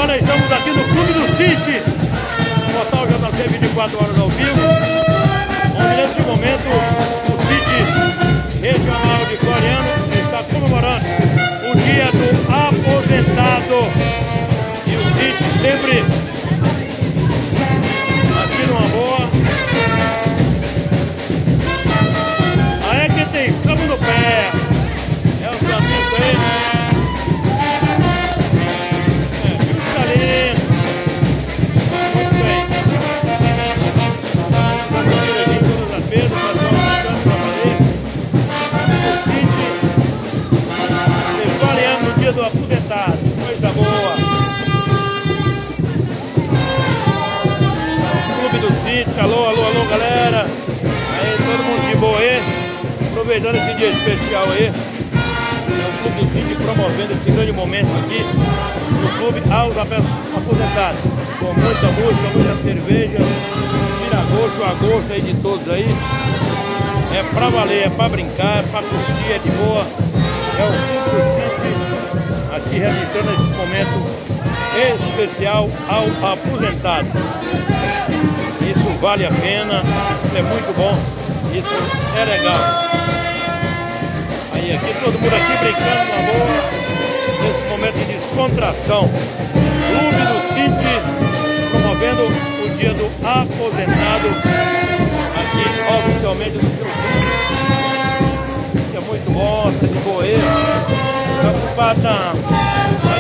semana estamos aqui no Clube do City, portal JC 24 horas ao vivo, onde nesse momento o City Regional de Floriano está comemorando o Dia do Aposentado. E o City sempre aqui numa boa. Aí é que tem cabo no pé. É o Flamengo aí. Do aposentado, coisa boa. Clube do City, alô, alô, alô, galera. Aí, todo mundo de boa aí, aproveitando esse dia especial aí. É o Clube do City promovendo esse grande momento aqui no clube aos aposentados, com muita música, muita cerveja, tira gosto, a gosto aí de todos aí. É pra valer, é pra brincar, é pra curtir, é de boa. É o Clube do City aqui registrando esse momento especial ao aposentado. Isso vale a pena, isso é muito bom, isso é legal. Aí aqui todo mundo aqui brincando na boa, nesse momento de descontração. Clube do City promovendo o Dia do Aposentado aqui oficialmente no seu clube. Isso é muito bom, tá de boa aí. Preocupada